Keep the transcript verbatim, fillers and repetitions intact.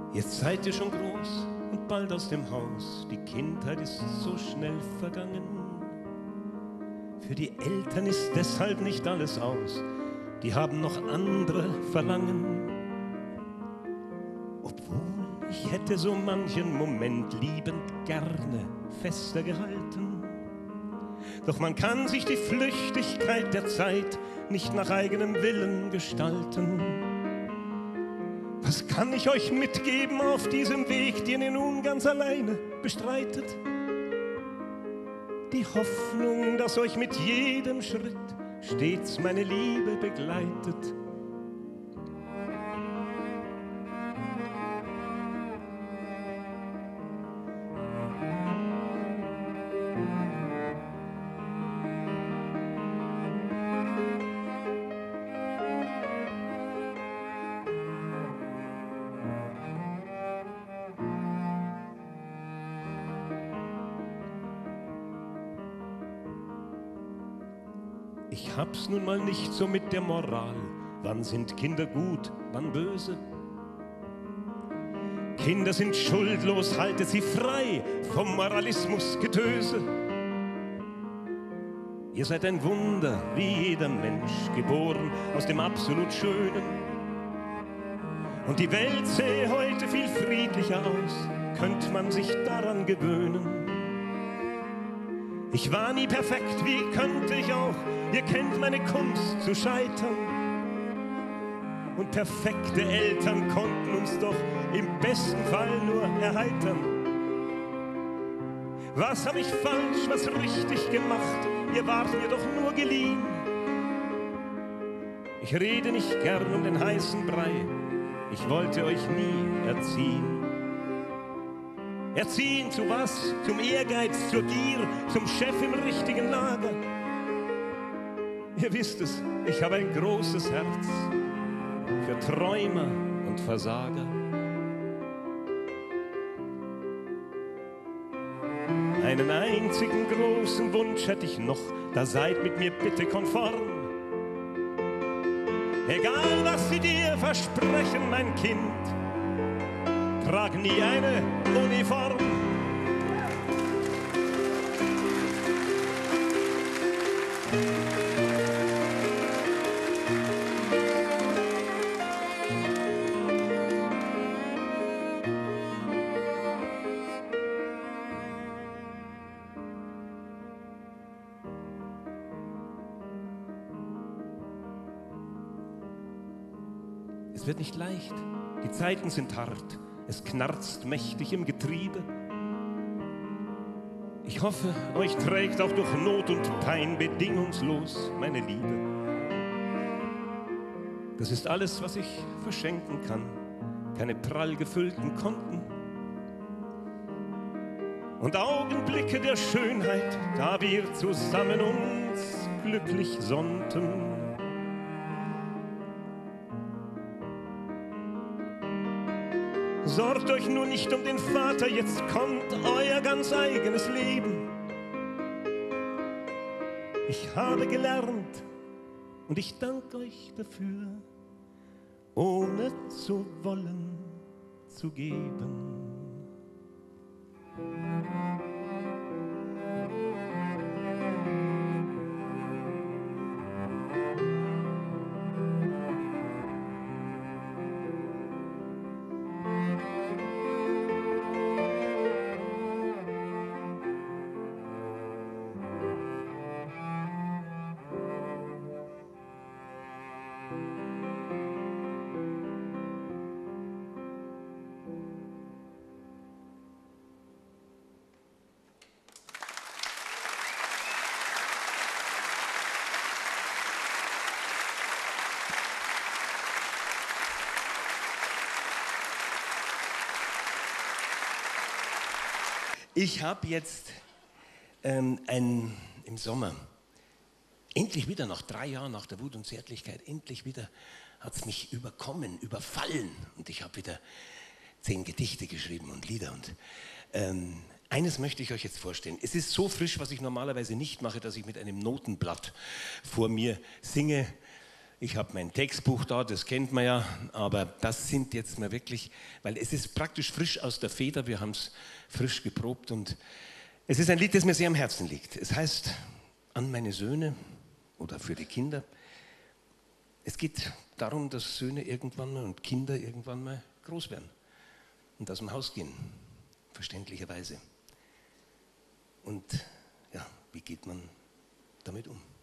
Jetzt seid ihr schon groß und bald aus dem Haus. Die Kindheit ist so schnell vergangen. Für die Eltern ist deshalb nicht alles aus. Die haben noch andere Verlangen. Obwohl ich hätte so manchen Moment liebend gerne fester gehalten. Doch man kann sich die Flüchtigkeit der Zeit nicht nach eigenem Willen gestalten. Was kann ich euch mitgeben auf diesem Weg, den ihr nun ganz alleine bestreitet? Die Hoffnung, dass euch mit jedem Schritt stets meine Liebe begleitet. Ich hab's nun mal nicht so mit der Moral. Wann sind Kinder gut, wann böse? Kinder sind schuldlos, haltet sie frei vom Moralismusgetöse. Ihr seid ein Wunder, wie jeder Mensch, geboren aus dem absolut Schönen. Und die Welt sähe heute viel friedlicher aus, könnte man sich daran gewöhnen. Ich war nie perfekt, wie könnte ich auch? Ihr kennt meine Kunst zu scheitern. Und perfekte Eltern konnten uns doch im besten Fall nur erheitern. Was hab ich falsch, was richtig gemacht? Ihr wart mir doch nur geliehen. Ich rede nicht gern um den heißen Brei. Ich wollte euch nie erziehen. Erziehen zu was? Zum Ehrgeiz, zur Gier, zum Chef im richtigen Lager. Ihr wisst es, ich habe ein großes Herz für Träumer und Versager. Einen einzigen großen Wunsch hätte ich noch, da seid mit mir bitte konform. Egal was sie dir versprechen, mein Kind, trag nie eine Uniform. Es wird nicht leicht, die Zeiten sind hart. Es knarzt mächtig im Getriebe. Ich hoffe, euch trägt auch durch Not und Pein bedingungslos meine Liebe. Das ist alles, was ich verschenken kann. Keine prall gefüllten Konten. Und Augenblicke der Schönheit, da wir zusammen uns glücklich sonnten. Sorgt euch nur nicht um den Vater, jetzt kommt euer ganz eigenes Leben. Ich habe gelernt und ich danke euch dafür, ohne zu wollen zu geben. Ich habe jetzt ähm, ein, im Sommer, endlich wieder nach drei Jahren nach der Wut und Zärtlichkeit, endlich wieder hat es mich überkommen, überfallen. Und ich habe wieder zehn Gedichte geschrieben und Lieder. Und ähm, eines möchte ich euch jetzt vorstellen. Es ist so frisch, was ich normalerweise nicht mache, dass ich mit einem Notenblatt vor mir singe. Ich habe mein Textbuch da, das kennt man ja, aber das sind jetzt mal wirklich, weil es ist praktisch frisch aus der Feder, wir haben es frisch geprobt und es ist ein Lied, das mir sehr am Herzen liegt. Es heißt An meine Söhne oder für die Kinder. Es geht darum, dass Söhne irgendwann mal und Kinder irgendwann mal groß werden und aus dem Haus gehen, verständlicherweise. Und ja, wie geht man damit um?